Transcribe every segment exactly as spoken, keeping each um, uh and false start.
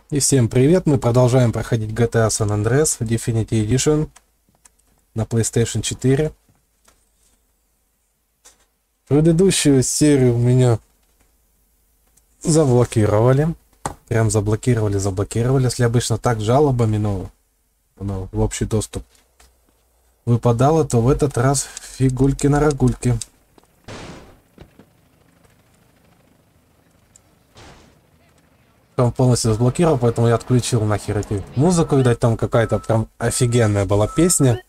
И всем привет, мы продолжаем проходить джи ти эй San Andreas Definitive Edition на PlayStation четыре. Предыдущую серию меня заблокировали. Прям заблокировали, заблокировали. Если обычно так жалобами, но оно в общий доступ выпадало, то в этот раз фигульки на рогульки. Он полностью заблокировал, поэтому я отключил нахер эти музыку. Видать, там какая-то прям офигенная была песня,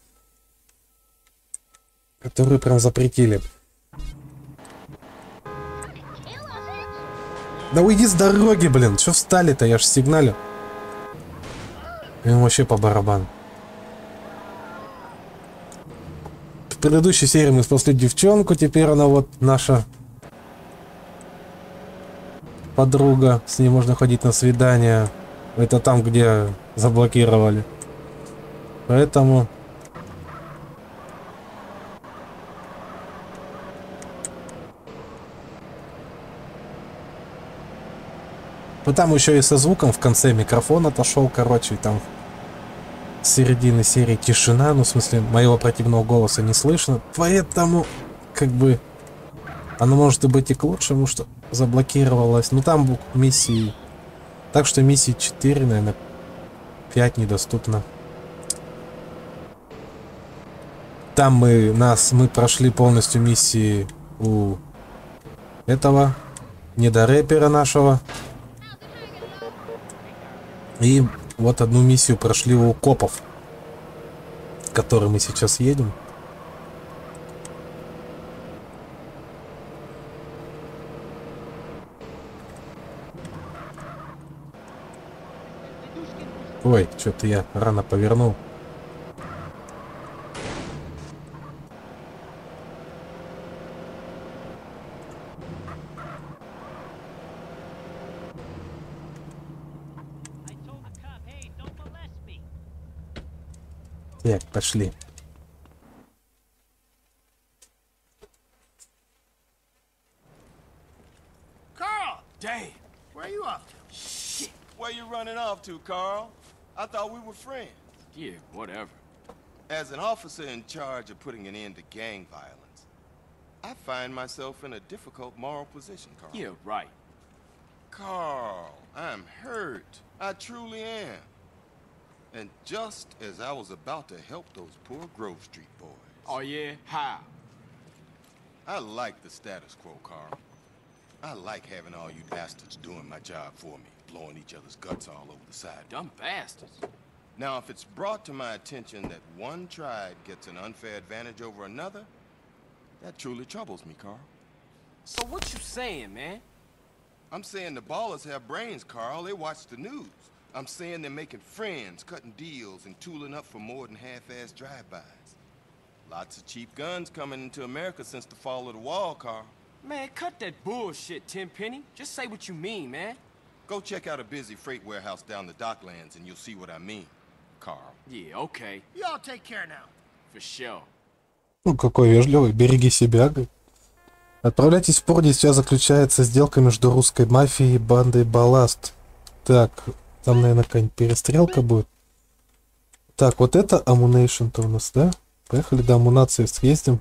которую прям запретили. Да уйди с дороги, блин, что встали-то, я ж сигналю. Им вообще по барабану. В предыдущей серии мы спасли девчонку, теперь она вот наша подруга, с ней можно ходить на свидание. Это там, где заблокировали. Поэтому... Ну там еще и со звуком в конце микрофон отошел, короче, и там с середины серии тишина, ну в смысле моего противного голоса не слышно. Поэтому, как бы, оно может и быть и к лучшему, что заблокировалось. Ну там миссии... Так что миссии четыре, наверное, пять недоступно. Там мы нас мы прошли полностью миссии у этого недорэпера нашего. И вот одну миссию прошли у копов, к которым мы сейчас едем. Ой, что-то я рано повернул. Так, пошли. Carl! Dang! Where are you off to? Shit! Where you running off to, Carl? I thought we were friends. Yeah, whatever. As an officer in charge of putting an end to gang violence, I find myself in a difficult moral position, Carl. Yeah, right. Carl, I'm hurt. I truly am. And just as I was about to help those poor Grove Street boys. Oh yeah? How? I like the status quo, Carl. I like having all you bastards doing my job for me, blowing each other's guts all over the side. Dumb bastards. Now, if it's brought to my attention that one tribe gets an unfair advantage over another, that truly troubles me, Carl. So what you saying, man? I'm saying the ballers have brains, Carl. They watch the news. I'm saying they're making friends, cutting deals, and tooling up for more than half-assed drive-bys. Lots of cheap guns coming into America since the fall of the wall, Carl. Man, cut that bullshit, Tenpenny. Just say what you mean, man. Go check out a busy freight warehouse down the docklands and you'll see what I mean, Carl. Yeah, okay. Y'all take care now. For sure. Ну, какой вежливый, береги себя, говорит. Отправляйтесь в порт, сейчас заключается сделка между русской мафией и бандой Балласт. Так, там, наверное, какая-нибудь перестрелка будет. Так, вот это Ammunition-то у нас, да? Поехали до амунации съездим.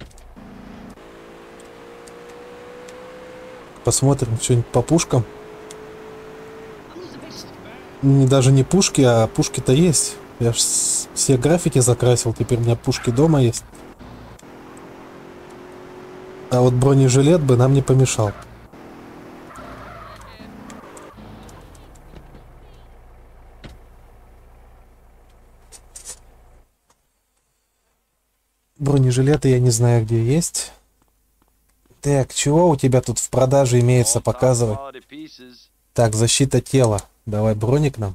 Посмотрим что-нибудь по пушкам. Не, даже не пушки, а пушки-то есть. Я ж все граффити закрасил, теперь у меня пушки дома есть. А вот бронежилет бы нам не помешал. Бронежилеты я не знаю, где есть. Так, чего у тебя тут в продаже имеется, показывай. Так, защита тела. Давай броник нам.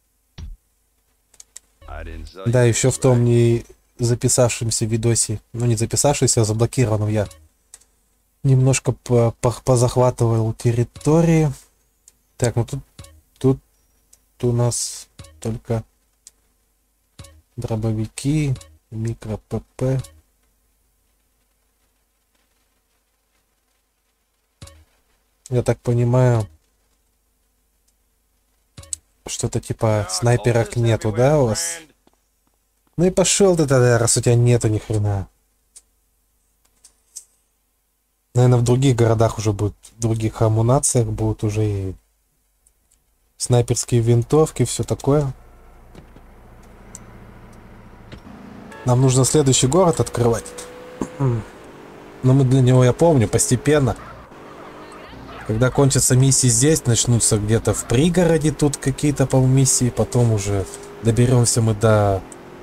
Да, еще в том не записавшемся видосе. Ну, не записавшийся, а заблокированном я. Немножко по -по позахватывал территории. Так, ну тут, тут у нас только дробовики, микро-ПП. Я так понимаю, Что-то типа снайперок нету, да, у вас? Ну и пошел ты тогда, раз у тебя нету ни хрена. Наверное, в других городах уже будут, в других амунациях будут уже и снайперские винтовки, все такое. Нам нужно следующий город открывать. Но мы для него, я помню, постепенно. Когда кончатся миссии здесь, начнутся где-то в пригороде тут какие-то, по-моему, миссии. Потом уже доберемся мы до...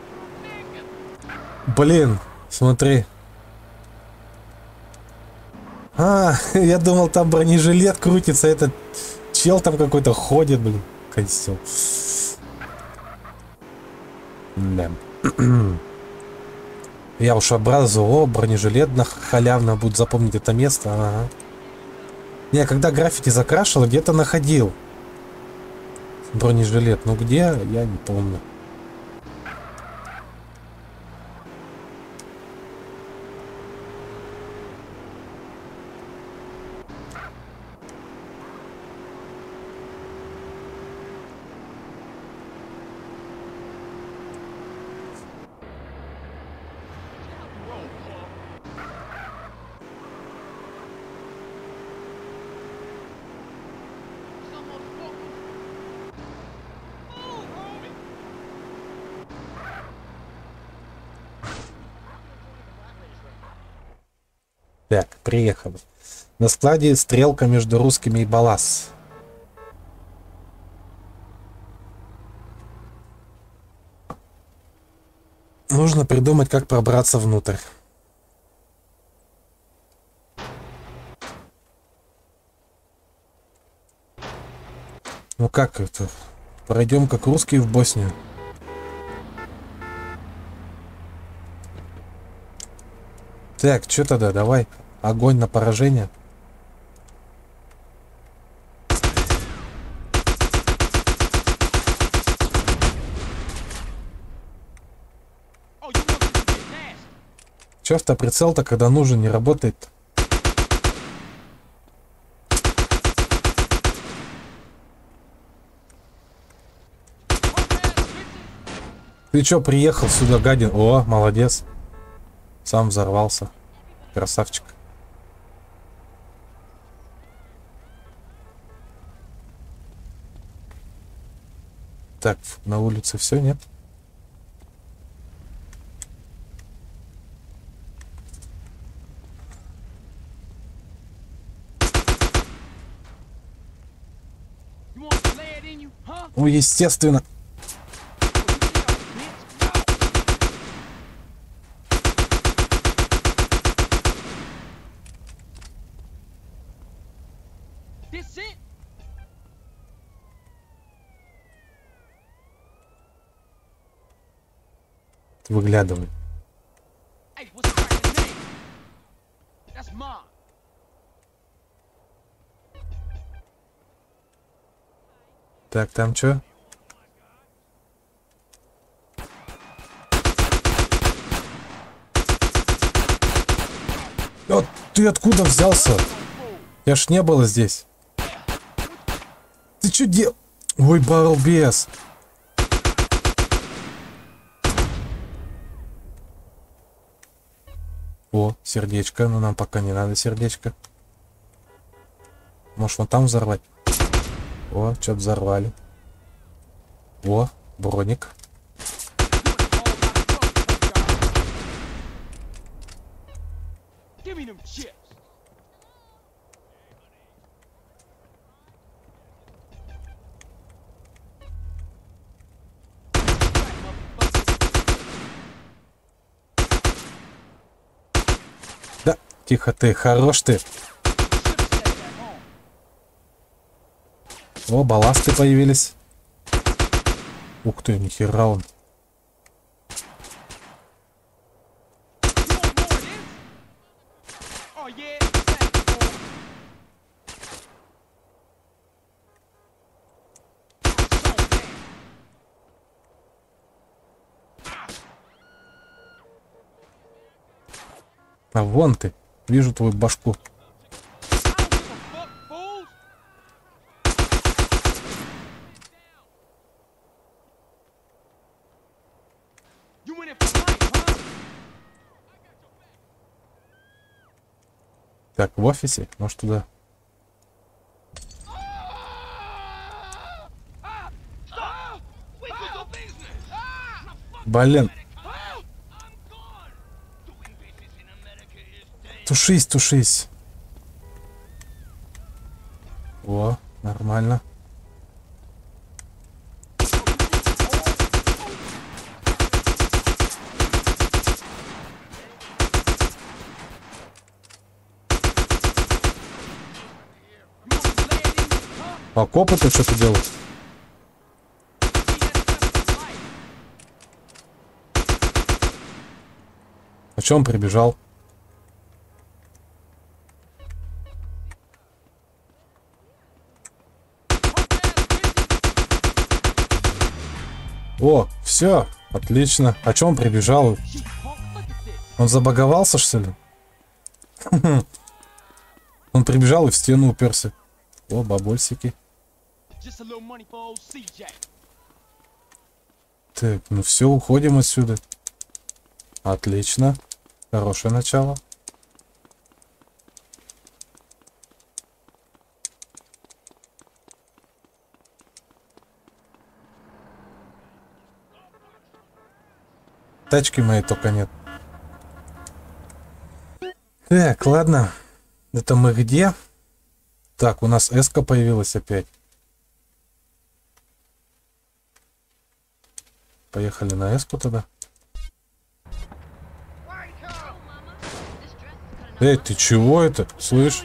Блин, смотри. А, я думал, там бронежилет крутится. Этот чел там какой-то ходит, блин. Костюм. Да. Я уж образовал, о, бронежилет на халявно, будет запомнить это место. Ага. Не, когда граффити закрашивал, где-то находил бронежилет. Ну где, я не помню. Так, приехали. На складе стрелка между русскими и Балас. Нужно придумать, как пробраться внутрь. Ну как это? Пройдем как русские в Боснию. Так, что тогда? Давай. Огонь на поражение. Че автоприцел-то, когда нужен, не работает? Ты чё приехал сюда, гадин? О, молодец. Сам взорвался. Красавчик. Так, на улице все, нет? Ну, естественно. Выглядывай. Так, там что? О, ты откуда взялся? Я ж не было здесь. Ты что дел? Ой, балбес. О, сердечко, но нам пока не надо сердечко. Может, вон там взорвать? О, что-то взорвали. О, броник. Да, тихо ты, хорош ты. О, балласты появились. Ух ты, нихера он. А вон ты, вижу твою башку. Так, в офисе? Может, туда? Блин. Тушись, тушись. О, нормально. А копы-то что-то делают? А чё он прибежал? О, все, отлично. А чё он прибежал? Он забаговался, что ли? Он прибежал и в стену уперся. О, бабульсики. Так, ну все, уходим отсюда. Отлично. Хорошее начало. Тачки моей только нет. Так, ладно. Это мы где? Так, у нас эска появилась опять. Поехали на эску тогда. Эй, ты чего это? Слышь?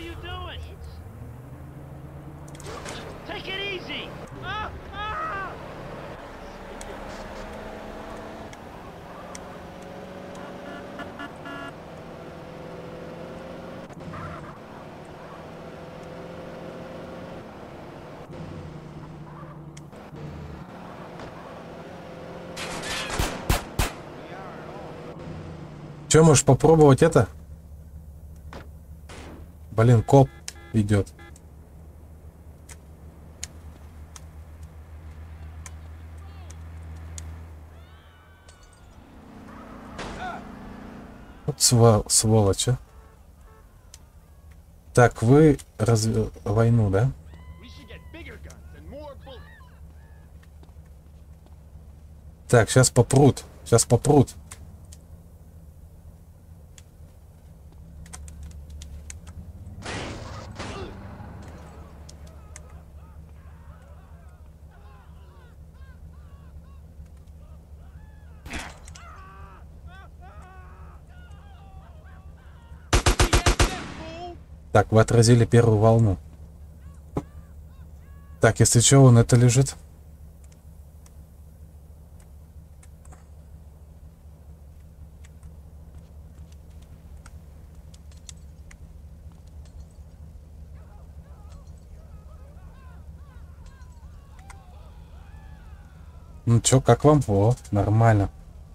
Че, можешь попробовать это? Блин, коп идет. Вот сва сволочь, а. Так, вы разве войну, да? Так, сейчас попрут. Сейчас попрут. Так, вы отразили первую волну. Так, если что, он это лежит. Ну чё, как вам? О, нормально.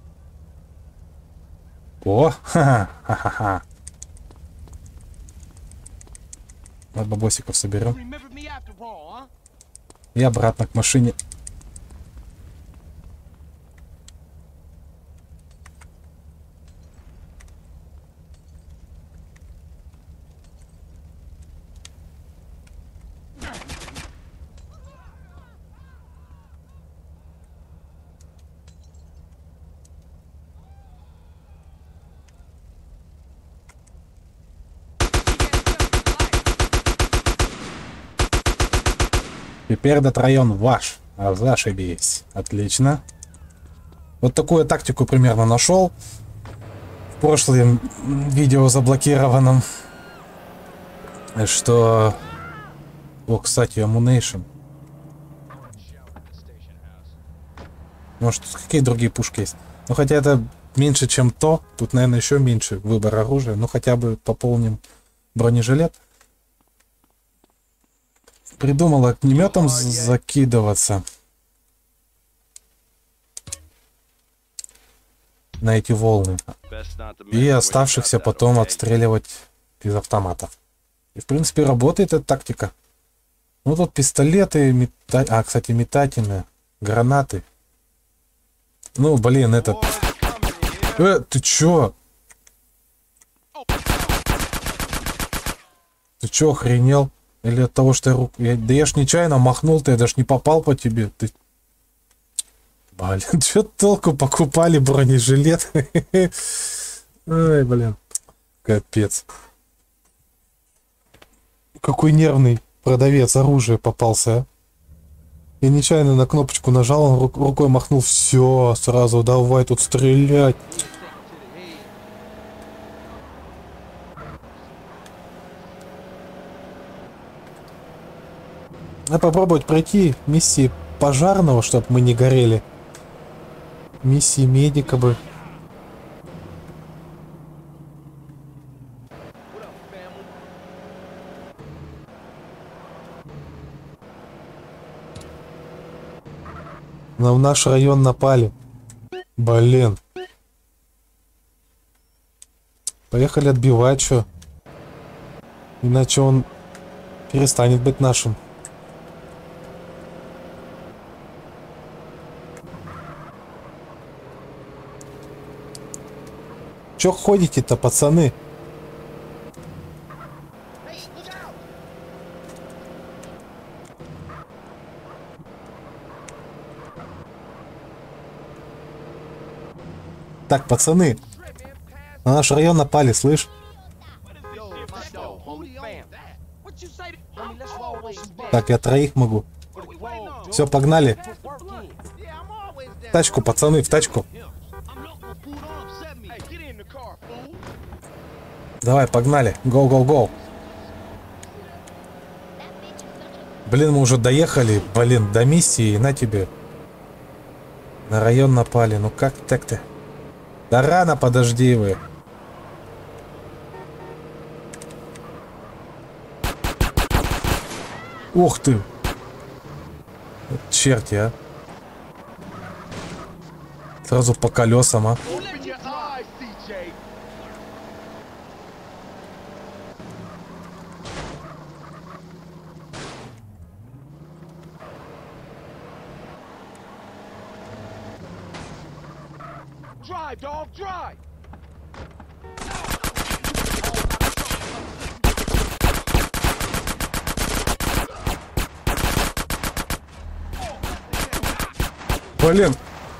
О, ха-ха-ха-ха. Вот бабосиков соберем. И обратно к машине. Теперь этот район ваш. А зашибись. Отлично. Вот такую тактику примерно нашел. В прошлом видео заблокированном. Что... О, кстати, Ammunition. Может, какие другие пушки есть? Ну, хотя это меньше, чем то. Тут, наверное, еще меньше выбор оружия. Ну, хотя бы пополним бронежилет. Придумал огнеметом закидываться на эти волны. И оставшихся потом отстреливать из автомата. И, в принципе, работает эта тактика. Ну, тут пистолеты, мета... а, кстати, метательные, гранаты. Ну, блин, этот... Э, ты чё? Ты чё, охренел? Или от того, что я руку... Я... Да я ж нечаянно махнул, ты я даже не попал по тебе. Ты... Блин, чё толку покупали бронежилет? Ой, блин. Капец. Какой нервный продавец оружия попался, а? Я нечаянно на кнопочку нажал, он рук рукой махнул. Все, сразу давай тут стрелять. А попробовать пройти миссии пожарного, чтобы мы не горели. Миссии медика бы. На наш район напали. Блин. Поехали отбивать, что? Иначе он перестанет быть нашим. Чё ходите-то, пацаны? Так, пацаны, на наш район напали, слышь? Так, я троих могу. Все, погнали. В тачку, пацаны, в тачку. Давай, погнали. Go, go, go. Блин, мы уже доехали, блин, до миссии, на тебе. На район напали, ну как так-то? Да рано, подожди вы. Ух ты. Черти, а. Сразу по колесам, а. Drive, dog, drive! Блин.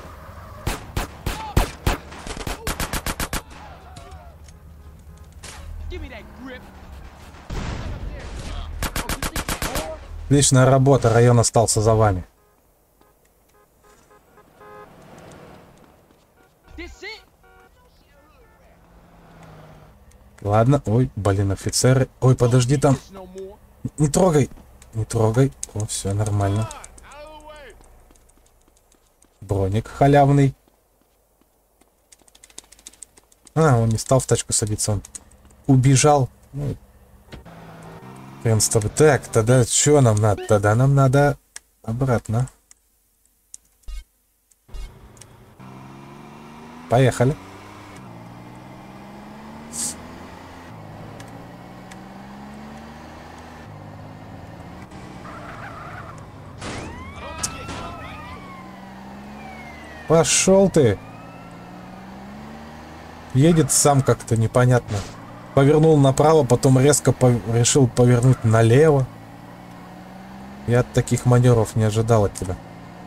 Отличная работа, район остался за вами. Ладно, ой, блин, офицеры. Ой, подожди там. Не трогай. Не трогай. О, все нормально. Броник халявный. А, он не стал в тачку садиться, он убежал. Ну, хрен с тобой. Так, тогда что нам надо? Тогда нам надо обратно. Поехали. Пошел ты. Едет сам как-то непонятно. Повернул направо, потом резко пов... решил повернуть налево. Я от таких маневров не ожидал от тебя.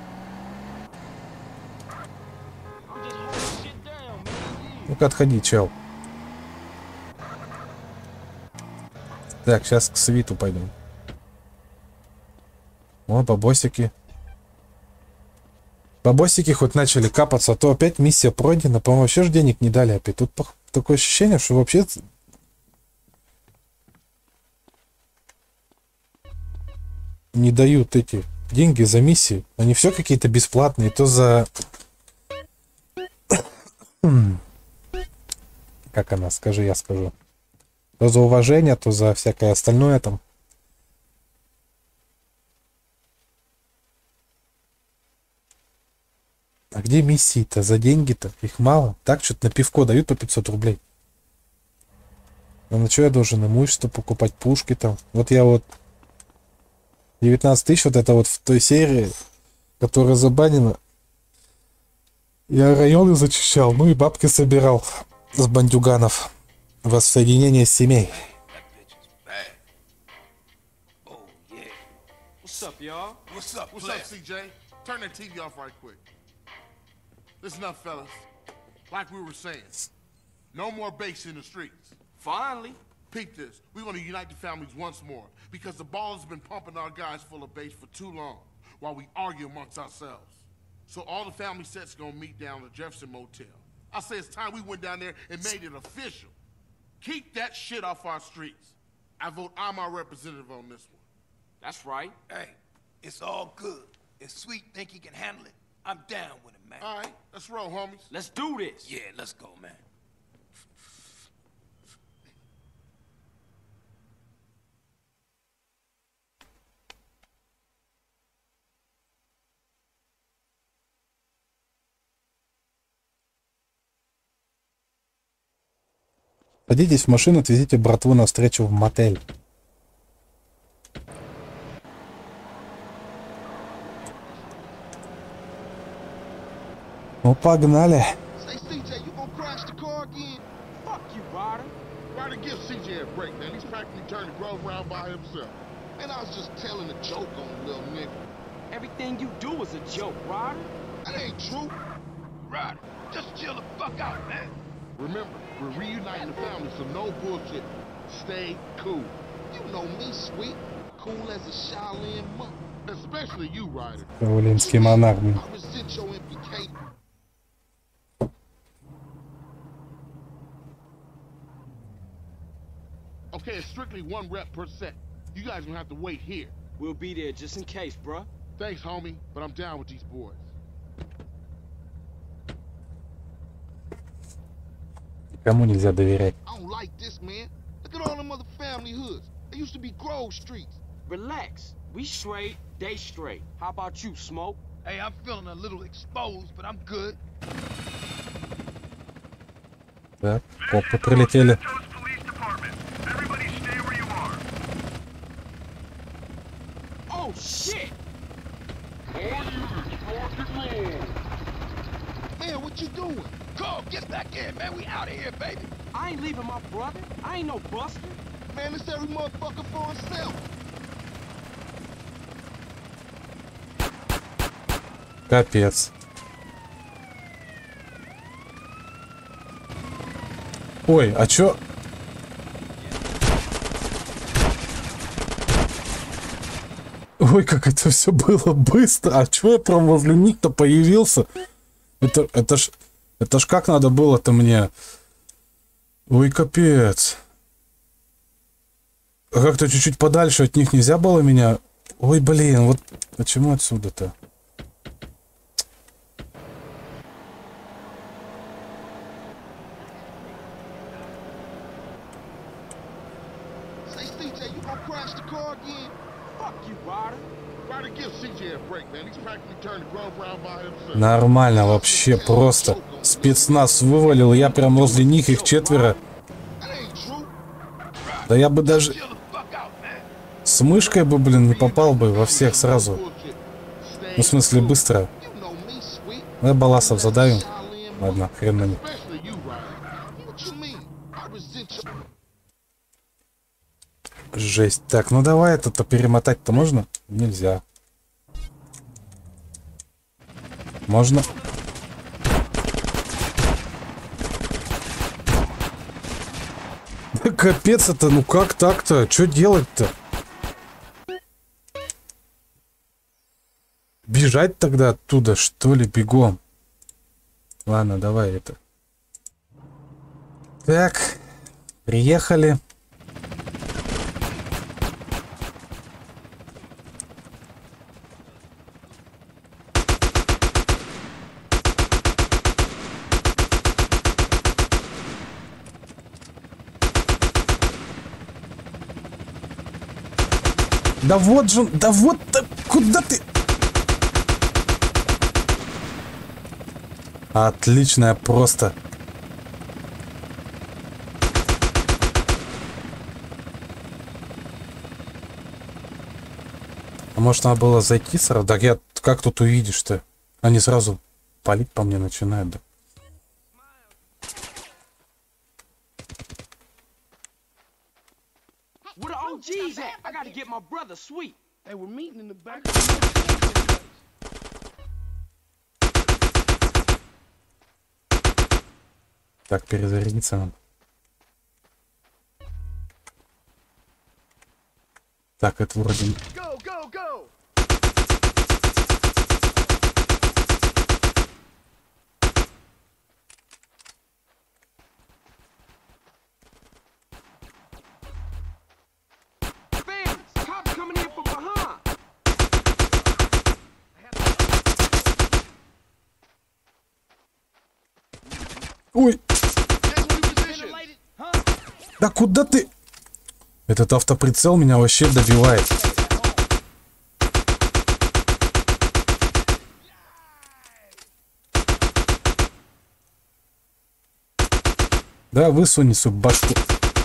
Ну-ка, отходи, чел. Так, сейчас к свиту пойдем. О, бабосики. Бабосики хоть начали капаться, а то опять миссия пройдена. По-моему, вообще же денег не дали опять. Тут такое ощущение, что вообще не дают эти деньги за миссии. Они все какие-то бесплатные. То за... Как она? Скажи, я скажу. То за уважение, то за всякое остальное там. А где миссии-то? За деньги-то? Их мало. Так, что-то на пивко дают по пятьсот рублей. А на что я должен имущество покупать, пушки там? Вот я вот... девятнадцать тысяч, вот это вот в той серии, которая забанена. Я районы зачищал, ну и бабки собирал с бандюганов. Воссоединение семей. up, y'all? What's up, What's player? up, C J? Turn that T V off right quick. Listen up, fellas. Like we were saying, no more base in the streets. Finally. Peep this. We're gonna unite the families once more because the ball has been pumping our guys full of base for too long while we argue amongst ourselves. So all the family sets gonna meet down at the Jefferson Motel. I say it's time we went down there and made it official. Keep that shit off our streets. I vote I'm our representative on this one. That's right. Hey, it's all good. If Sweet think he can handle it, I'm down with him, man. All right, let's roll, homies. Let's do this. Yeah, let's go, man. Садитесь в машину, отвезите братву на встречу в мотель. Ну, погнали. Say, C J, you gonna crash the car again? Fuck you, Ryder. Ryder, give C J a break, man. He's practically turned the Grove around by himself. And I was just telling a joke on the little nigga. Everything you do is a joke, Ryder. That ain't true. Ryder, just chill the fuck out, man. Remember, we're reuniting the family, so no bullshit. Stay cool. You know me, Sweet. Cool as a Shaolin monk. Especially you, Ryder. Шаолинский монарх. блин. I resent your implication. Okay, it's strictly one rep per set. You guys gonna have to wait here. We'll be there just in case, bruh. Thanks, homie, but I'm down with these boys. Кому нельзя доверять? I don't like this, man. Look at all them other family hoods. They used to be Grove Streets. Relax. We straight, they straight. How about you, Smoke? Hey, I'm feeling a little exposed, but I'm good. Так, опа, прилетели. Oh, shit! Man, what you doing? Go, get back in, man. We out of here, baby. I ain't leaving my brother. I ain't no buster. Man, it's every motherfucker for himself. Капец. Ой, а чё? Ой, как это все было быстро. А чё я прям возле них-то появился? Это, это ж... Это ж как надо было-то мне? Ой, капец. А как-то чуть-чуть подальше от них нельзя было меня... Ой, блин, вот почему отсюда-то? Say, C J, you gonna crash the car again? Fuck you, Ryder. Ryder, give C J a break, man. He's practically turned the Grove around by himself. Нормально вообще, просто. Спецназ вывалил, я прям возле них, их четверо. That ain't true. Да я бы даже Chill the fuck out, man. с мышкой бы, блин, не попал бы во всех сразу. Ну, в смысле, быстро. You know me, Sweet. Я баласов задавим. Shaolin monk. Ладно, хрен на них. Especially you, Ryder. What you mean? I resent your... Жесть. Так, ну давай это-то перемотать-то можно? Нельзя. Можно? Да капец это, ну как так-то? Что делать-то? Бежать тогда оттуда, что ли, бегом? Ладно, давай это. Так, приехали. Да вот же, да вот, да куда ты? Отличная просто. А может надо было зайти сразу? Так я как тут увидишь-то? Они сразу палить по мне начинают, да? Where the O Gs at? I gotta get my brother, Sweet. They were meeting in the back of the Так, перезарядиться надо. Так, это вроде... Go, go, go! Cops coming in from behind. Ой! Да куда ты? Этот автоприцел меня вообще добивает. Да, высуни свою башку.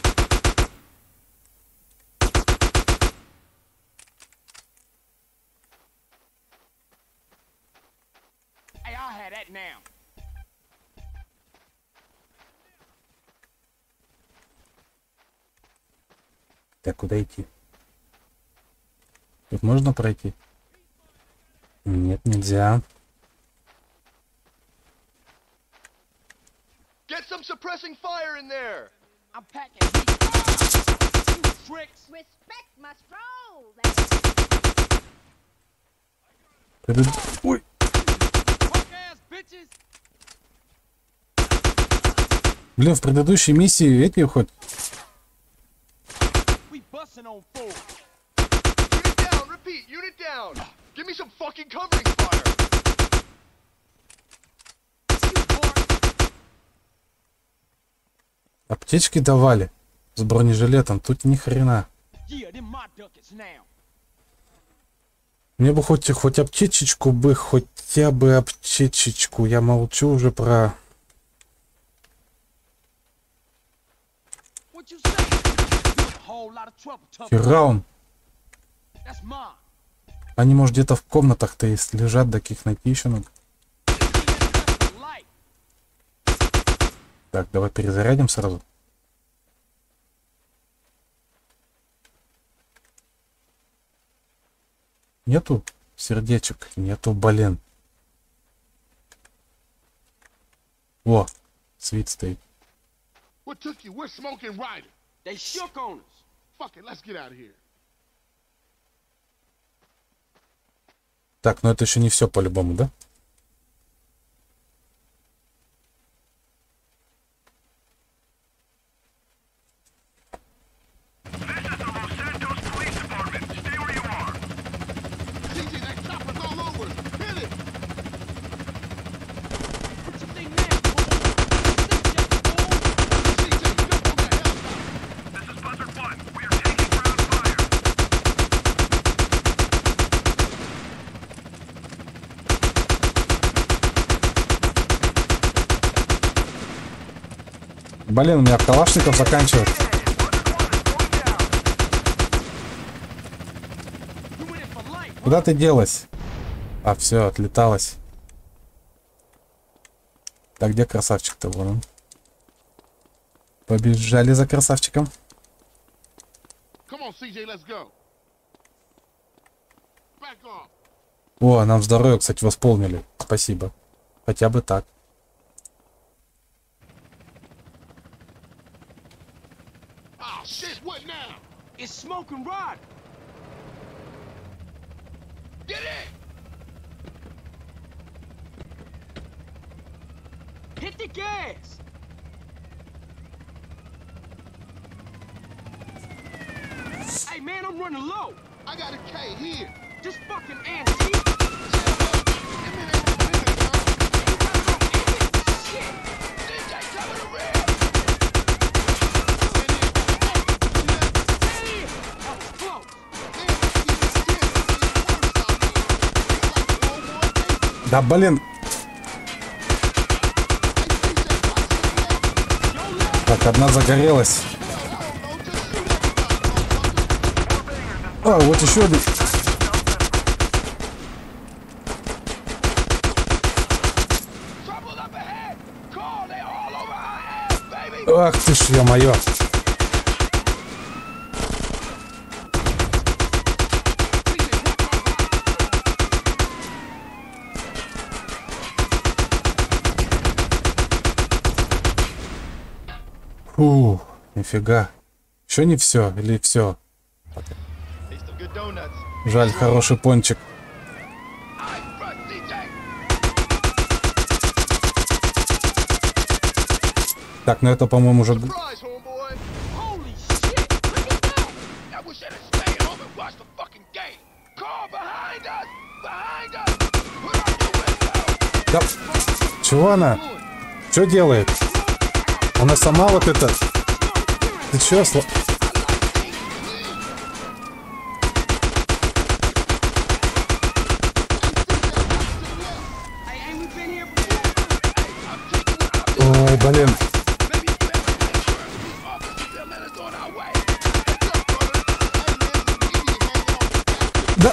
Hey, I'll have that now. Так, куда идти? Тут можно пройти? Нет, нельзя. Get some suppressing fire in there! I'm packing heat. You tricks. Respect must roll. Предыд- Ой! Punk-ass bitches. Блин, в предыдущей миссии эти хоть... We busting on four. Unit down, repeat, unit down! Give me some fucking covering fire! Аптечки давали с бронежилетом, тут ни хрена. Yeah, them my ducats now. Мне бы хоть, хоть аптечечку бы, хотя бы аптечечку. Я молчу уже про... What you say? You a whole lot of trouble, tough. Хераун. That's mine. Они, может, где-то в комнатах-то есть, лежат, таких найти еще надо. Light. Так, давай перезарядим сразу. Нету сердечек, нету, блин. О, свит стоит. What took you? We're smoking Ryder. They shook on us. Fuck it, let's get out of here. Так, но это еще не все по-любому, да? C J, that chopper's all over us. Hit it! What you think now, fool? C J, jump on that helicopter. Блин, у меня калашников заканчивается. You in it for life. Куда ты делась? А, все, отлеталась. Так, где красавчик-то? Вон он. Побежали за красавчиком. Come on, C J, let's go. Back off. О, нам здоровье, кстати, восполнили. Спасибо. Хотя бы так. Oh, shit, what now? It's smoking rod. Get in! Hit the gas. Hey man, I'm running low. I got a K here. Just fucking antique. Give me that Shit. C J, cover the rear! That was close. Да, блин. Так, одна загорелась. А, вот еще один. Trouble up ahead! Carl, they all over our ass, baby! Ах ты ж, ё-моё. C J, Фу, нифига. Еще не все или все? Жаль, хороший пончик. Так, ну это, по-моему, уже... Да. Чего она? Что делает? Она сама вот это... Ты чё, сло... Ой, блин. Да.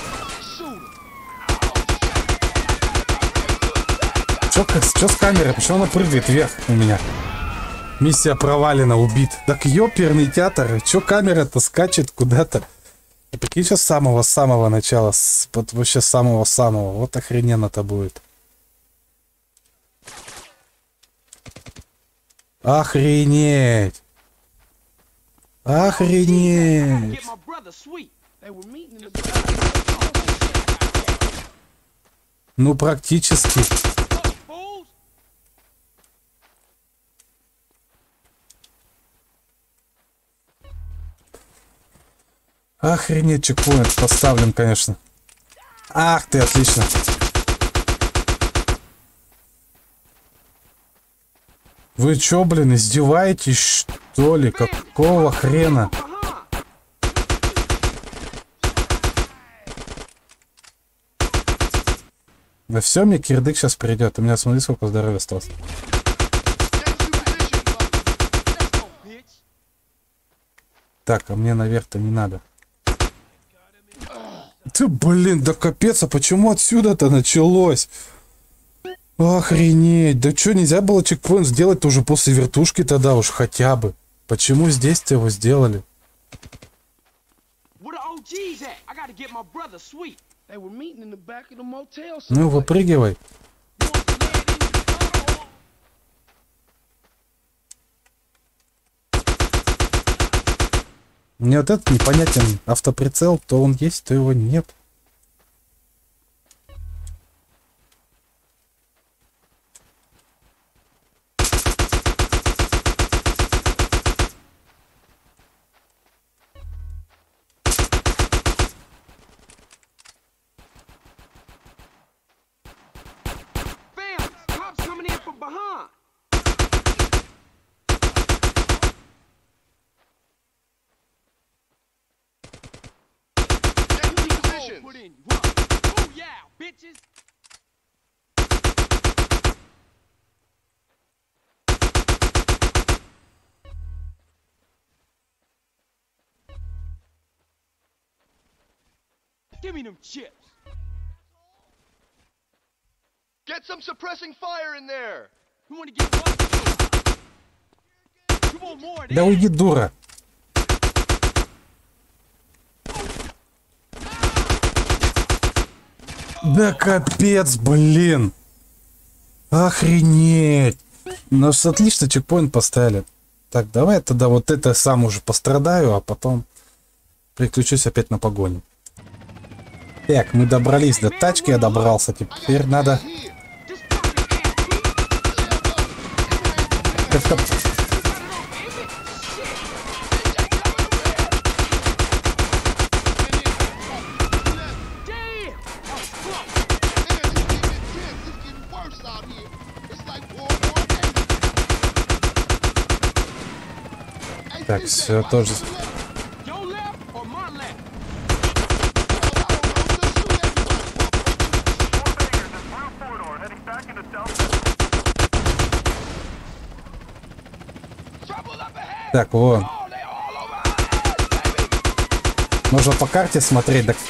Чё, чё с камерой? Почему она прыгает вверх у меня? Миссия провалена, убит. Так ёперный театр. Чё камера-то скачет куда-то? И прикинь, сейчас с самого-самого начала. С, вот вообще самого-самого. Вот охрененно-то будет. Охренеть. Охренеть. Ну, практически. Охренеть, чекпоинт поставлен, конечно. Ах ты, отлично. Вы чё, блин, издеваетесь, что ли? Какого хрена? Да все, мне кирдык сейчас придет. У меня, смотри, сколько здоровья осталось. Так, а мне наверх-то не надо. Ты, блин, да капец, а почему отсюда-то началось? Охренеть, да что, нельзя было чекпоинт сделать уже после вертушки тогда уж хотя бы? Почему здесь-то его сделали? Ну, выпрыгивай. Мне вот этот непонятен автоприцел, то он есть, то его нет. Give me them chips. Get some suppressing fire in there. You want to get what? You want more? Да уйди, дура. Да капец, блин. Охренеть. Нас отлично чекпоинт поставили. Так, давай тогда вот это сам уже пострадаю, а потом переключусь опять на погоню. Так, мы добрались до тачки, я добрался. Теперь надо... Как-то... Так, все тоже... Так, вон. Нужно по карте смотреть. Так...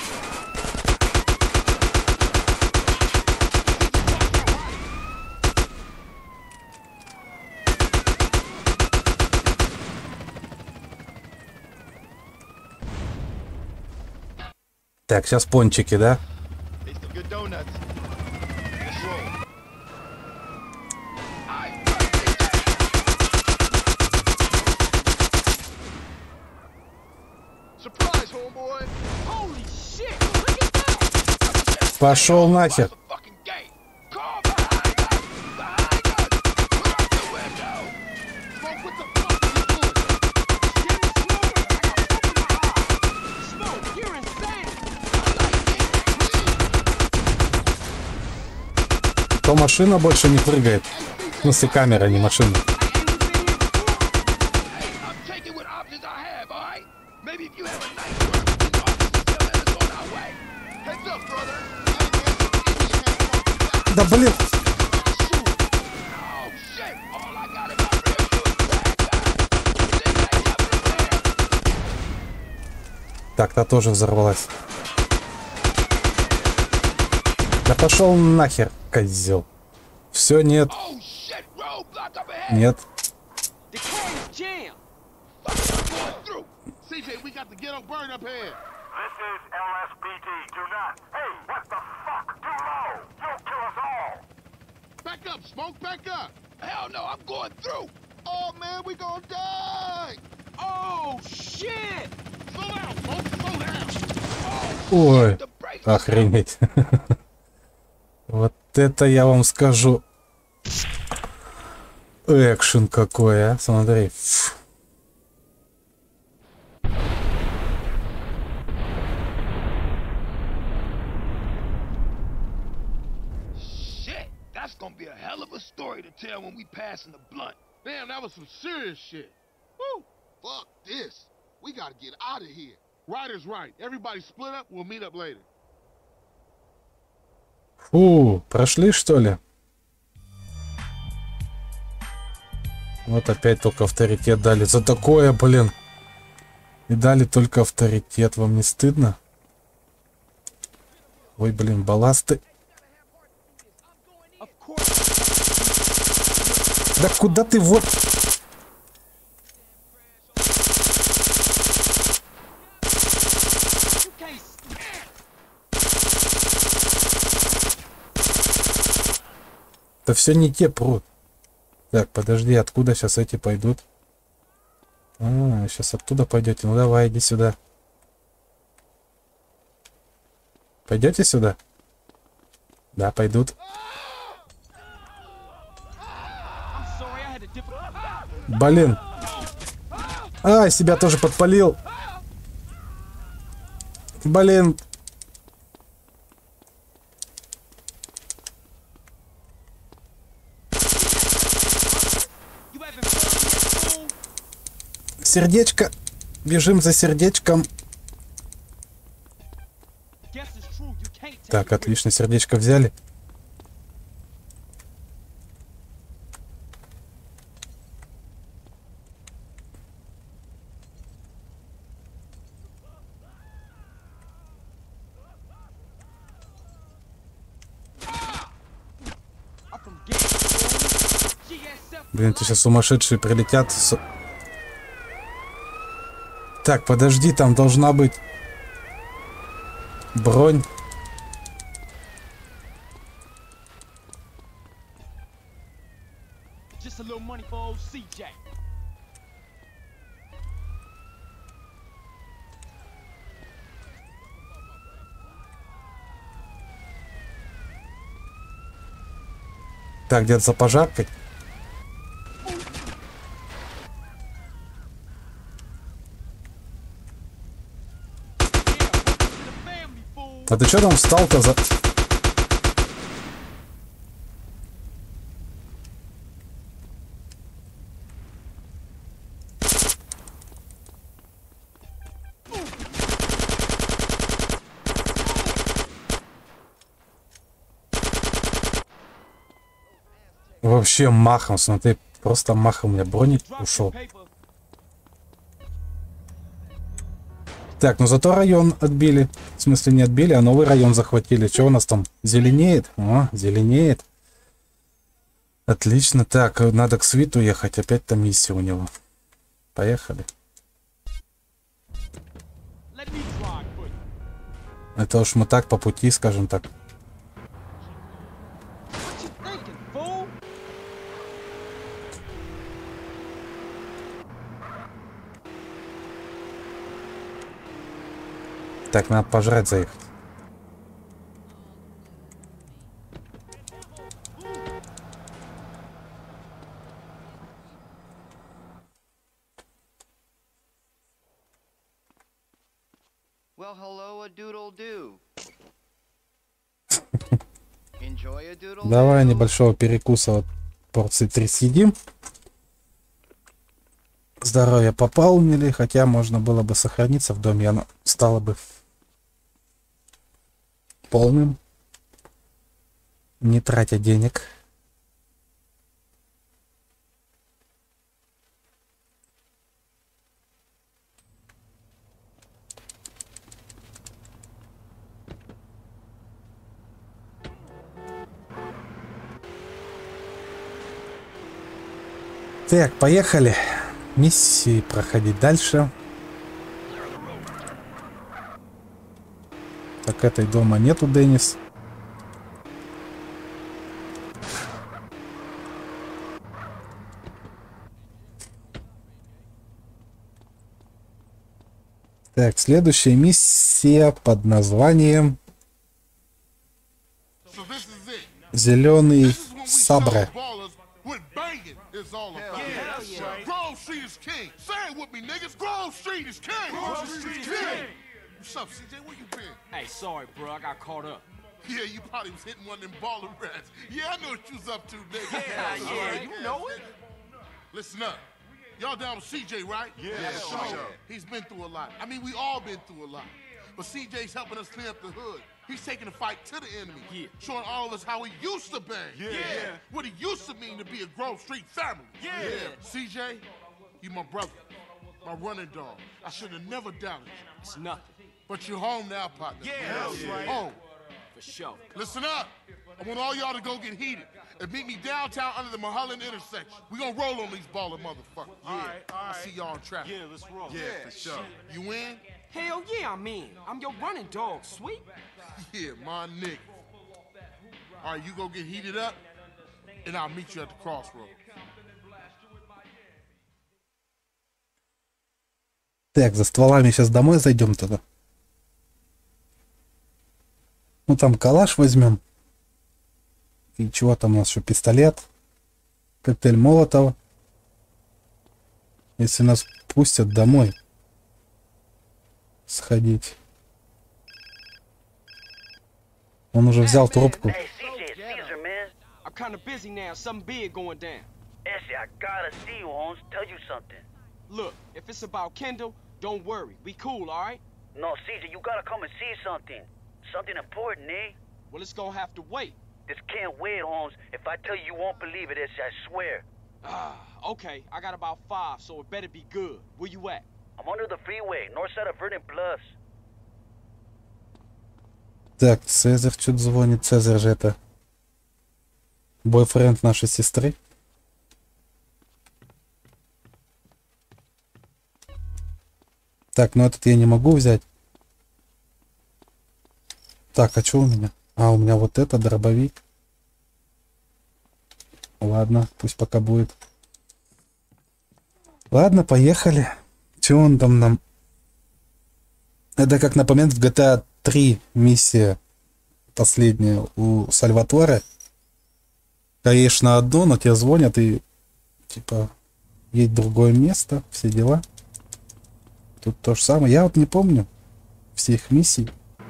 Так, сейчас пончики, да? Surprise, homeboy. Holy shit! Look at that! Пошел нахер. It's a fucking gate. Car behind us! Behind us! We're out the window! Smoke, what the fuck are you doing? Get it slower! I got open my eyes! Smoke, you're insane! То машина больше не прыгает. В смысле, камера, не машина. I'm taking what options I have, alright? Maybe if you have a nice work, these officers still let us on our way. Heads up, brother. Да блин. Oh, shit! All I got in my rear view is bad guys. This ain't happening. Так, та тоже взорвалась. Да пошел нахер, козел. Все, нет, Oh, shit! Roadblock up ahead. нет. The car is jammed! Fuck, I'm going through. C J, we got the ghetto bird up here. This is L S P D. Do not. Hey, what the fuck? Too low. You'll kill us all. Back up, Smoke, back up. Hell no, I'm going through. Oh, man, we gonna die. Oh, shit! Slow down, Smoke, slow down. Ой, The brakes are охренеть. Вот это я вам скажу. Экшен какой, а? Смотри. Фу. Shit, that's gonna be a hell of a story to tell when we pass in the blunt. Damn, that was some serious shit. Woo! Fuck this. We gotta get out of here. Ryder's right. Everybody split up. We'll meet up later. Фу, прошли что ли? Вот опять только авторитет дали. За такое, блин. И дали только авторитет. Вам не стыдно? Ой, блин, балласты. Of course. Да куда ты вот... You can't. Да все не те прут. Так, подожди, откуда сейчас эти пойдут? А, сейчас оттуда пойдете. Ну давай, иди сюда. Пойдете сюда? Да, пойдут. I'm sorry, I had a difficult. Блин. А, себя тоже подпалил. Блин. You having fun, fool? Сердечко. Бежим за сердечком. Guess it's true. You can't take Так, it with отлично, сердечко взяли. I'm from Gate, fool. G S F. Блин, ты сейчас сумасшедшие прилетят. С- Так, подожди, там должна быть бронь. Just a little money for old C J. Так, где-то за пожаркой. Yeah, welcome to the family, fool. А ты что там встал-то за... Вообще махом, смотри, просто махом у меня броник Drop ушел. your paper. Так, ну зато район отбили. В смысле не отбили, а новый район захватили. Что у нас там? Зеленеет? О, зеленеет. Отлично. Так, надо к Свиту ехать. Опять там миссия у него. Поехали. Let me drive for you. Это уж мы так по пути, скажем так. What you thinking, fool? Так, надо пожрать заехать. Well, hello, a doodle do. Enjoy a doodle. Давай небольшого перекуса, вот порции три съедим. Здоровье пополнили, хотя можно было бы сохраниться в доме, оно стало бы полным, не тратя денег. Так, поехали. Миссии проходить дальше. Так, этой дома нету, Деннис. Так, следующая миссия под названием So this is it. Зеленый This is when we Сабре. show ballers what banging is all about. Yeah, that's right. Grove Street is king. Say it with me, niggas. Grove Street is king. Grove Street is king. What's up, C J? Where you been? Hey, sorry, bro. I got caught up. Yeah, you probably was hitting one of them baller rats. Yeah, I know what you was up to, nigga. Yeah, yeah, you know it. Listen up. Y'all down with C J, right? Yeah, sure. He's been through a lot. I mean, we all been through a lot. But C J's helping us clean up the hood. He's taking the fight to the enemy. Yeah. Showing all of us how he used to bang. Yeah. Yeah. What it used to mean to be a Grove Street family. Yeah. C J, you my brother. My running dog. I should have never doubted you. It's nothing. But you're home now, partner. Yeah, that's right. Home. For sure. Listen up. I want all y'all to go get heated and meet me downtown under the Mulholland intersection. We gonna roll on these baller motherfuckers. All right, all I'll right. see y'all in traffic. Yeah, let's roll. Yeah, for sure. You in? Hell yeah, I'm in. I'm your running dog, sweet. Yeah, my nigga. All right, you go get heated up, and I'll meet you at the crossroads. Так, за стволами сейчас домой зайдем тогда. Ну там калаш возьмем. И чего там у нас еще? Пистолет. Коктейль Молотова. Если нас пустят домой. Сходить. Он уже взял трубку. Hey, C J, it's Caesar, man. I'm kind of busy now. Something big going down. Essie, I gotta see you, Holmes. Tell you something. Look, if it's about Kendall, don't worry. We cool, all right? No, Caesar, you gotta come and see something. Something important, eh? Well, it's gonna have to wait. This can't wait, Holmes. If I tell you, you won't believe it, Essie, I swear. Ah, okay. I got about five, so it better be good. Where you at? I'm under the freeway, north side of Verdant Plus. Так, Цезарь что-то звонит. Цезарь же это бойфренд нашей сестры. Так, ну этот я не могу взять. Так, а что у меня? А, у меня вот это, дробовик. Ладно, пусть пока будет. Ладно, поехали. Чего он там нам... Это как напоминает в джи ти эй три миссия последняя у Сальваторе. Конечно, одно, но тебе звонят и типа едь в другое место, все дела. Тут то же самое. Я вот не помню всех миссий.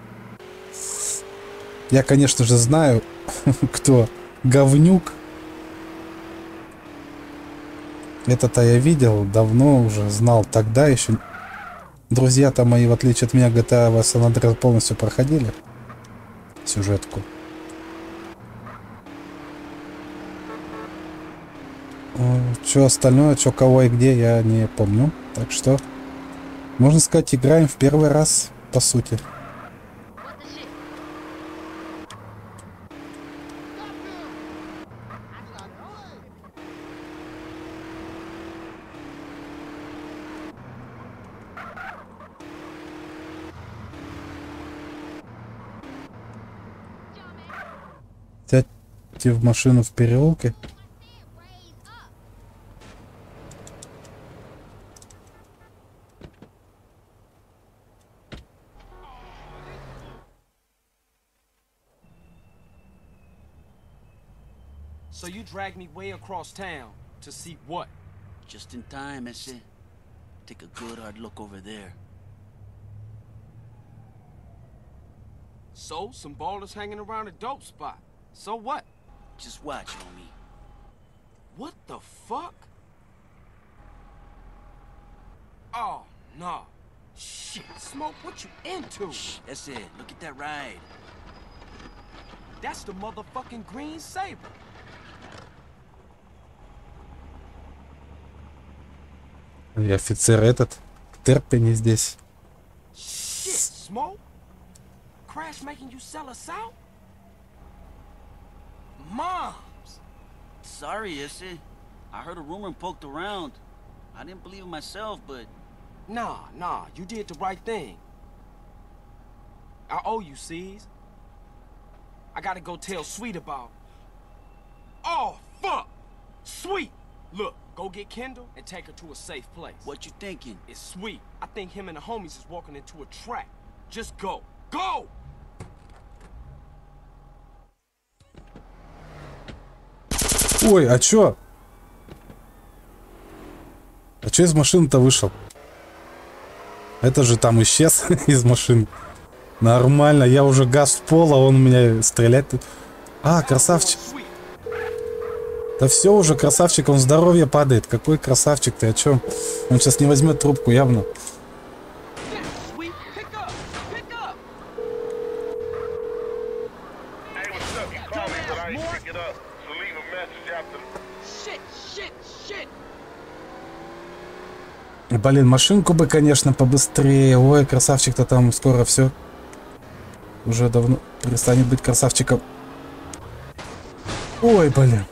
Я, конечно же, знаю, кто говнюк. Это-то я видел, давно уже знал, тогда еще. Друзья-то мои, в отличие от меня, джи ти эй San Andreas полностью проходили сюжетку. Что остальное, что кого и где, я не помню. Так что, можно сказать, играем в первый раз, по сути. Сядьте в машину в переулке. So you dragged me way across town to see what? Just in time, ese. Take a good hard look over there. So, some ballers hanging around a dope spot. So what? Just watch, homie. What the fuck? Oh, no. Shit, Smoke, what you into? Shh, that's it. Look at that ride. That's the motherfucking Green Saber. И офицер этот, терпение здесь. Shit, Smoke? Crash making you sell us out? Moms! Sorry, ese. I heard a rumor and poked around. I didn't believe it myself, but... Nah, nah, you did the right thing. I owe you, C's. I gotta go tell Sweet about... Oh, fuck! Sweet! Look, go get Kendall and take her to a safe place. What you thinking? It's Sweet. I think him and the homies is walking into a trap. Just go. Go! Ой, а чё? А чё из машины-то вышел? Это же там исчез из машины. Нормально, я уже газ в пол, а он у меня стрелять тут. А, красавчик. Да все уже, красавчик, он здоровье падает. Какой красавчик ты, о чем? Он сейчас не возьмет трубку, явно. Блин, машинку бы, конечно, побыстрее. Ой, красавчик-то там скоро все. Уже давно перестанет быть красавчиком. Ой, блин.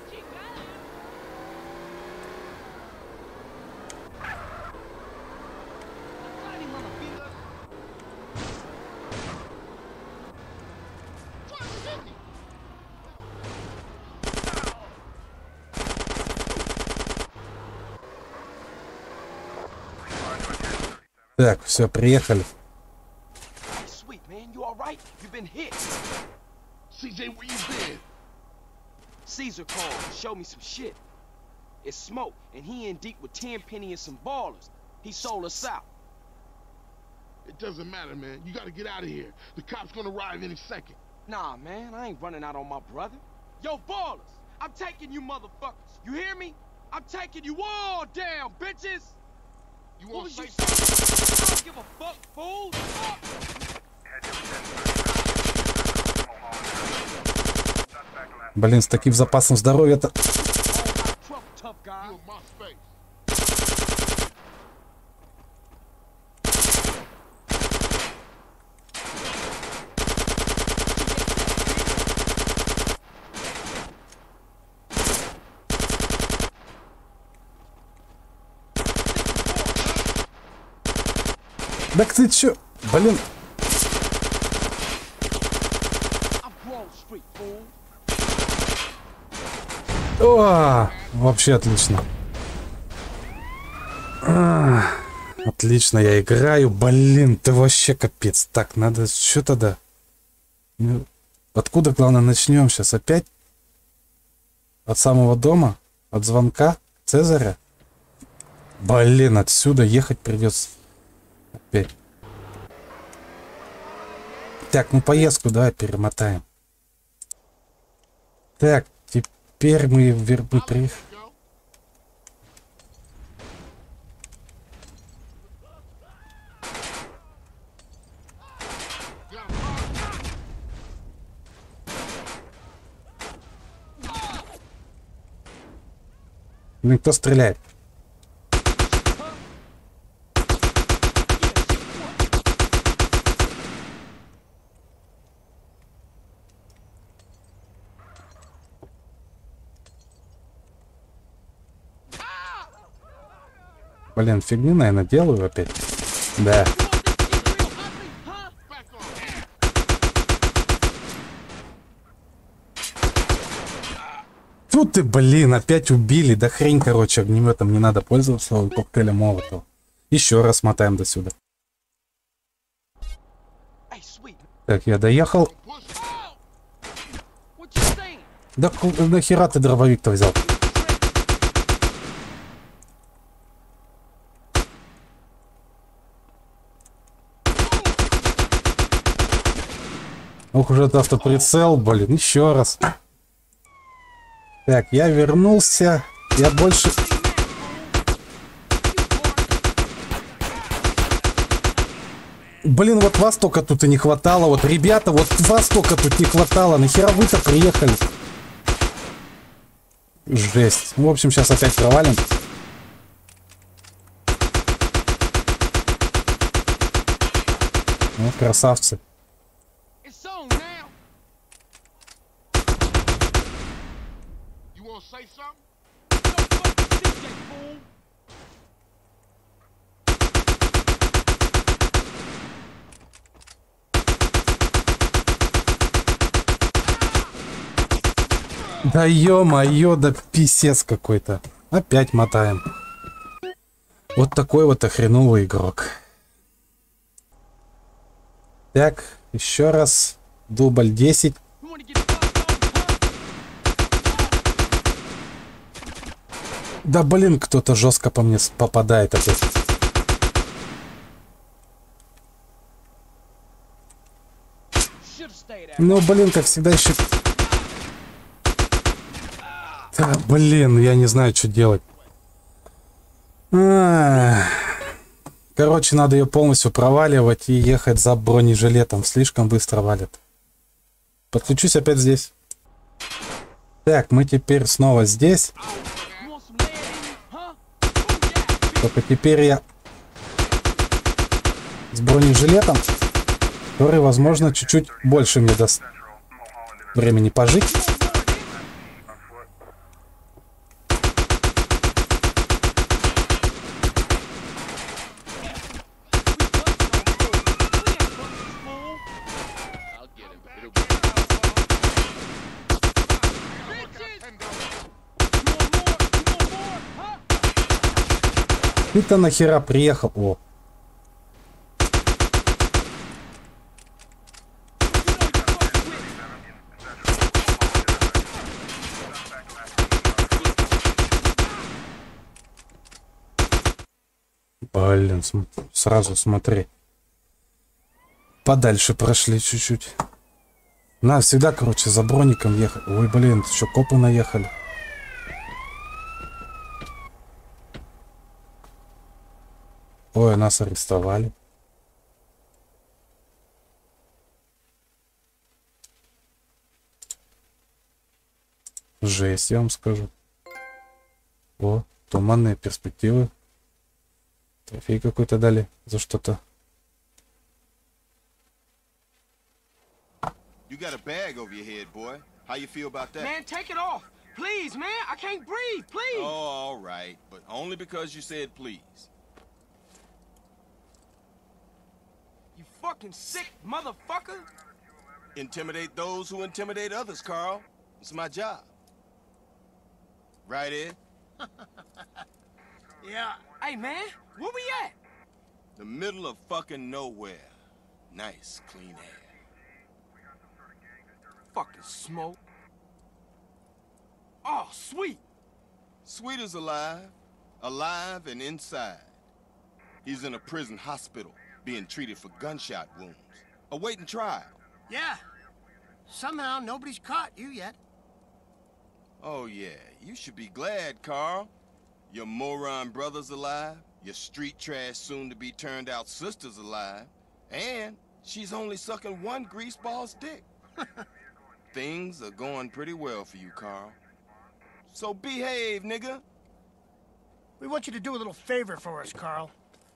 Так, все, приехали. Sweet, man, you all right? You've been hit. C J, where you been? Caesar called, showed me some shit. It's Smoke, and he in deep with Tenpenny and some ballers. He sold us out. It doesn't matter, man. You gotta get out of here. The cops gonna arrive any second. Nah, man, I ain't running out on my brother. Yo, ballers, I'm taking you motherfuckers. You hear me? I'm taking you all down, bitches. You What want was you safe? saying? I don't give a fuck, fool. Fuck. Блин, с таким запасом здоровья-то. Tough guy. You in my space. Так ты чё? Блин. I'm Grove Street, fool. О, вообще отлично. А, отлично, я играю. Блин, ты вообще капец. Так, надо что тогда? Ну, откуда, главное, начнем сейчас? Опять? От самого дома? От звонка Цезаря? Блин, отсюда ехать придется. Опять. Так, ну поездку давай перемотаем. Так, теперь мы в Вербы приехали. Ну, кто стреляет? Блин, фигни, наверное, делаю опять. Да. Тут ты, блин, опять убили. Да хрень, короче, огнеметом не надо пользоваться, коктейлем Молотова. Еще раз мотаем до сюда. Так, я доехал. Да нахера ты дробовик-то взял? Ох, уже это автоприцел, блин, еще раз. Так, я вернулся. Я больше... Блин, вот вас только тут и не хватало. Вот, ребята, вот вас только тут не хватало. Нахера вы-то приехали? Жесть. В общем, сейчас опять провалим. Ну, красавцы. Да ё-моё, да писец какой-то. Опять мотаем. Вот такой вот охреновый игрок. Так, еще раз. Дубль десять. Да блин, кто-то жестко по мне попадает опять. Ну блин, как всегда еще... Да, блин, я не знаю, что делать. А-а-а. Короче, надо ее полностью проваливать и ехать за бронежилетом. Слишком быстро валит. Подключусь опять здесь. Так, мы теперь снова здесь. Только теперь я с бронежилетом, который, возможно, чуть-чуть больше мне даст времени пожить. Ты-то нахера приехал? О. Блин, см сразу смотри. Подальше прошли чуть-чуть. Надо всегда, короче, за броником ехать. Ой, блин, еще копы наехали. Ой, нас арестовали. Жесть, я вам скажу. О, туманные перспективы. Трофей какой-то дали за что-то. You got a bag over your head, boy. How you feel about that? Man, take it off. Please, man. I can't breathe. Please. Oh, all right. But only because you said please. You fucking sick motherfucker. Intimidate those who intimidate others, Carl. It's my job. Right, Ed? Yeah. Hey, man. Where we at? The middle of fucking nowhere. Nice, clean air. Fucking smoke. Oh, Sweet. Sweet is alive. Alive and inside. He's in a prison hospital, being treated for gunshot wounds. Awaiting trial. Yeah. Somehow nobody's caught you yet. Oh, yeah. You should be glad, Carl. Your moron brother's alive. Your street trash soon-to-be turned-out sister's alive. And she's only sucking one greaseball's dick. Things are going pretty well for you, Carl. So behave, nigga. We want you to do a little favor for us, Carl.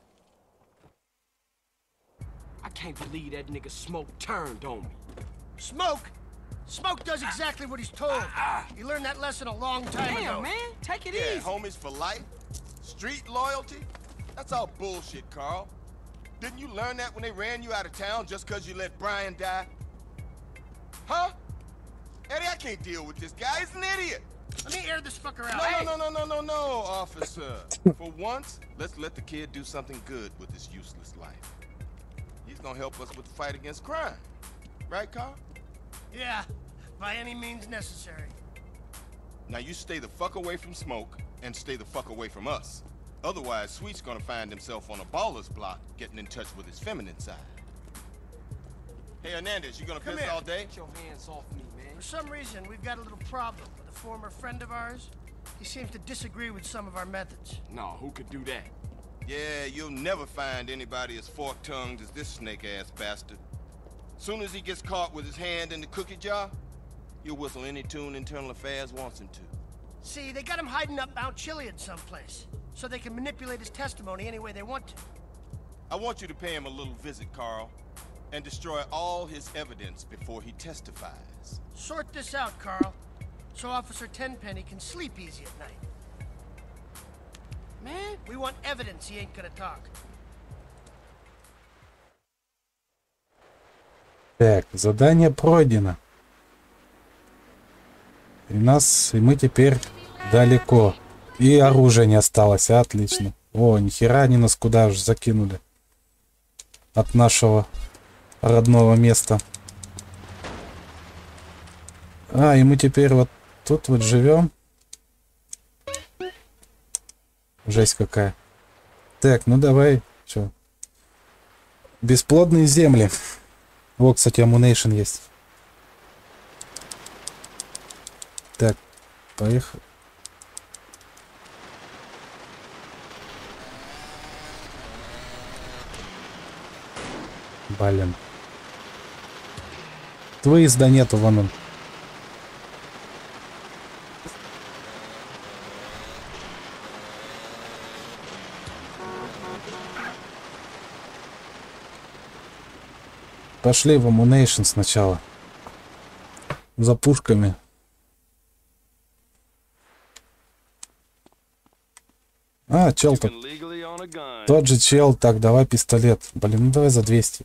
I can't believe that nigga Smoke turned on me. Smoke? Smoke does exactly what he's told. He learned that lesson a long time Damn, ago. man. Take it Yeah, easy. homies for life. Street loyalty. That's all bullshit, Carl. Didn't you learn that when they ran you out of town just because you let Brian die? Huh? Eddie, I can't deal with this guy. He's an idiot. Let me air this fucker out. No, Hey! no, no, no, no, no, no, officer. For once, let's let the kid do something good with his useless life. He's gonna help us with the fight against crime. Right, Carl? Yeah, by any means necessary. Now you stay the fuck away from Smoke and stay the fuck away from us. Otherwise, Sweet's gonna find himself on a baller's block getting in touch with his feminine side. Hey, Hernandez, you gonna Come piss here. all day? Get your hands off me, man. For some reason, we've got a little problem with a former friend of ours. He seems to disagree with some of our methods. No, who could do that? Yeah, you'll never find anybody as fork-tongued as this snake-ass bastard. Soon as he gets caught with his hand in the cookie jar, he'll whistle any tune Internal Affairs wants him to. See, they got him hiding up Mount Chiliad someplace, so they can manipulate his testimony any way they want to. I want you to pay him a little visit, Carl, and destroy all his evidence before he testifies. Sort this out, Carl, so Officer Tenpenny can sleep easy at night. Man, we want evidence he ain't gonna talk. Так, задание пройдено. И нас, и мы теперь далеко. И оружия не осталось, отлично. О, нихера они нас куда уж закинули. От нашего родного места. А, и мы теперь вот тут вот живем. Жесть какая. Так, ну давай. Чё? Бесплодные земли. Вот, кстати, амунейшн есть. Так, поехали. Блин. Выезда нету, вон он. Пошли в амунейшн сначала. За пушками. А, чел тут. Тот же чел. Так, давай пистолет. Блин, ну давай за двести.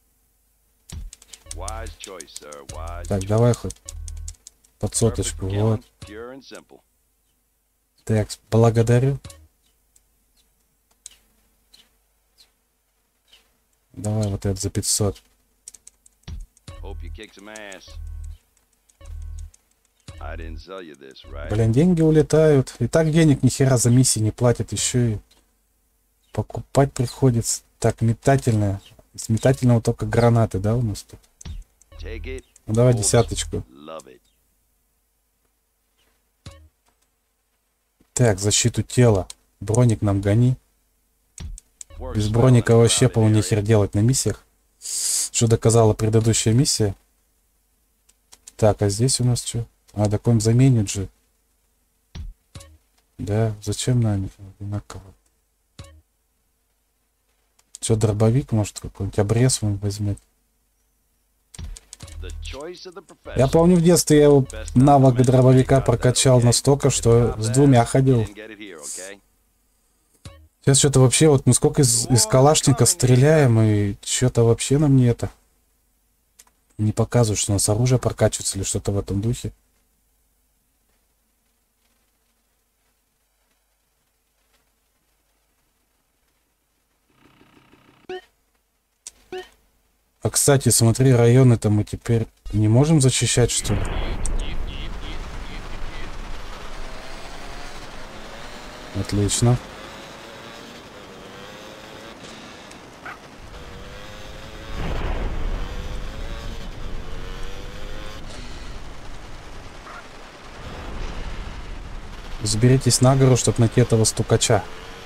Так, давай хоть под соточку. Вот. Так, благодарю. Давай вот это за пятьсот. Блин, деньги улетают. И так денег ни хера за миссии не платят. Еще и покупать приходится. Так, метательная. С метательного только гранаты, да, у нас тут? Ну давай десяточку. Так, защиту тела. Броник нам гони. Без броника вообще полный нехер делать на миссиях. Что доказала предыдущая миссия. Так, а здесь у нас что? А, так он заменит же. Да, зачем нам одинаково? Что, дробовик, может, какой-нибудь обрез он возьмет? Я помню, в детстве я его навык дробовика прокачал настолько, что с двумя ходил. Сейчас что-то вообще, вот мы сколько из, из калашника стреляем, и что-то вообще нам не это. Не показывают, что у нас оружие прокачивается или что-то в этом духе. А, кстати, смотри, районы-то мы теперь не можем защищать, что ли? Отлично. Заберитесь на гору, чтобы найти этого стукача.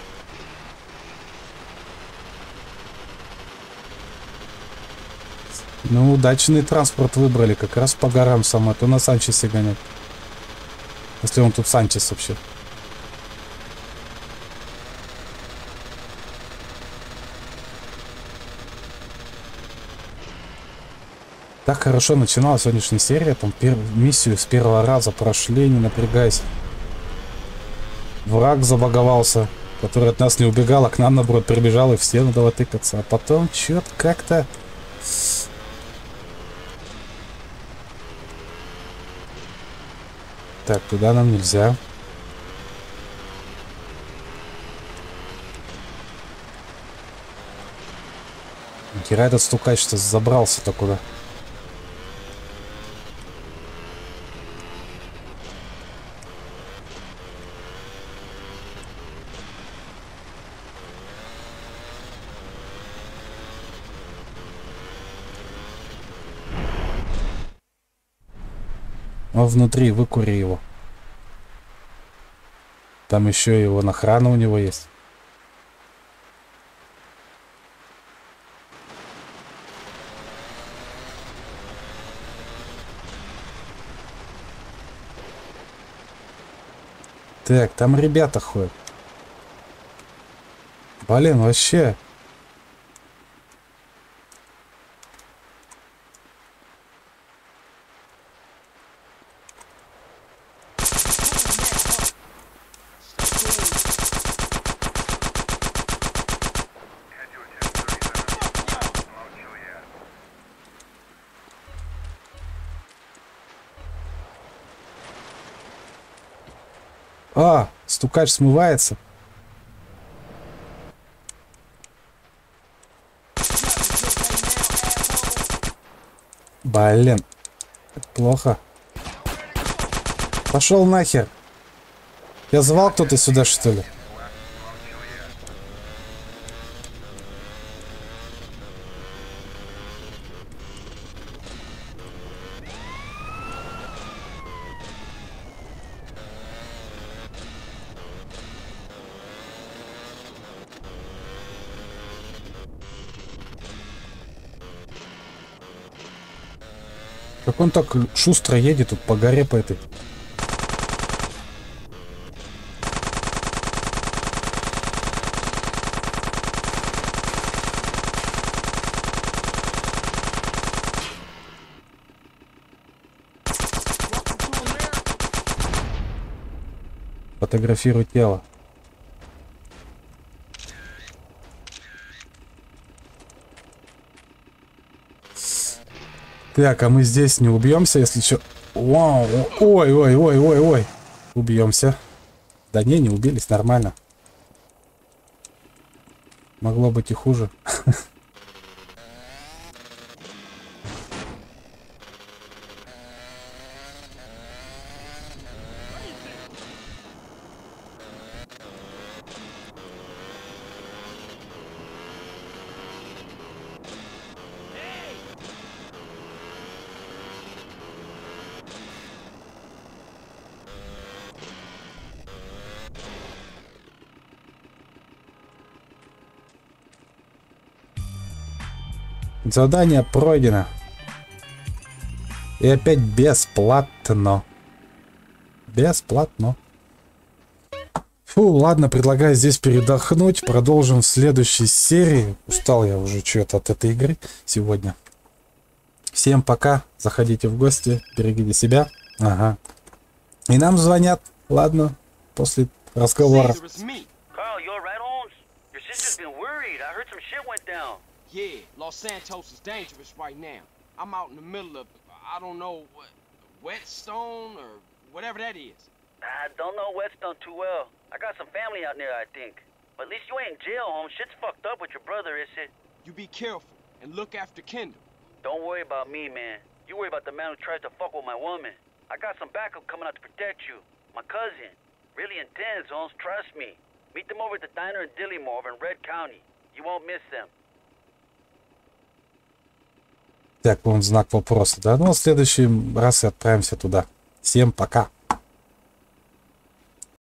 Ну, удачный транспорт выбрали. Как раз по горам сам. А то на Санчесе гонять. Если он тут Санчес вообще. Так хорошо начиналась сегодняшняя серия. Там пер... миссию с первого раза прошли, не напрягаясь. Враг забаговался, который от нас не убегал, а к нам, наоборот, прибежал, и в стену дало тыкаться. А потом что-то как-то... Так, туда нам нельзя. Хера этот стукач что забрался-то куда? Он внутри, выкури его. Там еще его охрана у него есть. Так, там ребята ходят. Блин, вообще. А, стукач смывается. Блин, плохо. Пошел нахер. Я звал кто-то сюда, что ли? Как он так шустро едет тут по горе по этой. Фотографируй тело. Так, а мы здесь не убьемся, если что. Вау, ой, ой, ой, ой, ой. Убьемся. Да не, не убились, нормально. Могло быть и хуже. Задание пройдено. И опять бесплатно. Бесплатно. Фу, ладно, предлагаю здесь передохнуть. Продолжим в следующей серии. Устал я уже что-то от этой игры сегодня. Всем пока. Заходите в гости. Берегите себя. Ага. И нам звонят. Ладно, после разговора. Yeah, Los Santos is dangerous right now. I'm out in the middle of, I don't know, what, Whetstone or whatever that is. I don't know Whetstone too well. I got some family out there, I think. But at least you ain't in jail, home. Shit's fucked up with your brother, is it? You be careful and look after Kendall. Don't worry about me, man. You worry about the man who tries to fuck with my woman. I got some backup coming out to protect you. My cousin. Really intense, Holmes. Trust me. Meet them over at the diner in Dillymore over in Red County. You won't miss them. Так, вон знак вопроса, да? Ну, в следующий раз отправимся туда. Всем пока.